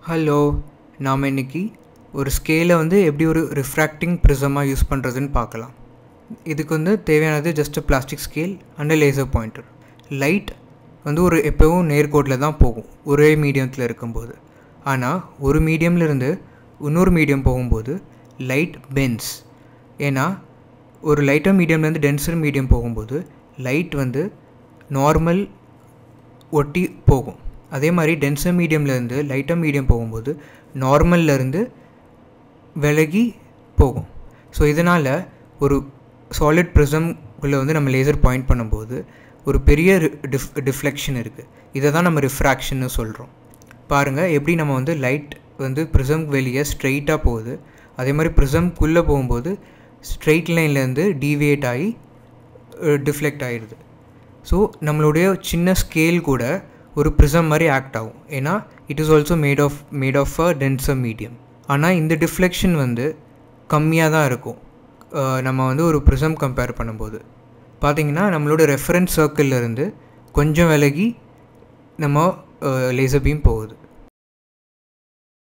Hello, நாம் இன்றைக்கி ஒரு ஸ்கேலை எப்படி ஒரு ரிஃப்ராக்டிங் ப்ரிசமாக யூஸ் பண்ணுறதுன்னு பார்க்கலாம். இதுக்கு தேவையானது just plastic scale and laser pointer. Light ஒரு எப்போவும் நேர்கோட்டில் தான் போகும் ஒரே மீடியத்தில் இருக்கும்போது. ஆனால் ஒரு மீடியம்லேருந்து இன்னொரு மீடியம் போகும்போது லைட் பென்ஸ். ஏன்னா ஒரு லைட்டர் மீடியம்லேருந்து டென்சர் மீடியம் போகும்போது லைட் நார்மல் ஒட்டி போகும். அதே மாதிரி டென்சர் மீடியம்லேருந்து லைட்டர் மீடியம் போகும்போது நார்மல்லேருந்து விலகி போகும். ஸோ இதனால் ஒரு சாலிட் ப்ரிசம்குள்ளே நம்ம லேசர் பாயிண்ட் பண்ணும்போது ஒரு பெரிய டிஃப்ளெக்ஷன் இருக்குது. இதை தான் நம்ம ரிஃப்ராக்ஷன்னு சொல்கிறோம். பாருங்கள் எப்படி நம்ம லைட் ப்ரிசம் வெளியே ஸ்ட்ரெயிட்டாக போகுது. அதே மாதிரி ப்ரிசம்குள்ளே போகும்போது ஸ்ட்ரெயிட் லைன்லேருந்து டீவியேட் ஆகி டிஃப்ளெக்ட் ஆகிடுது. ஸோ நம்மளுடைய சின்ன ஸ்கேல் கூட ஒரு ப்ரிசம் மாதிரி ஆக்ட் ஆகும். ஏன்னா it is also made of a denser medium. ஆனால் இந்த டிஃப்ளெக்ஷன் கம்மியாக தான் இருக்கும். நம்ம ஒரு ப்ரிசம் கம்பேர் பண்ணும்போது பார்த்திங்கன்னா நம்மளோட ரெஃபரன்ஸ் சர்க்கிள்லேருந்து கொஞ்சம் விலகி நம்ம லேசர் பீம் போகுது.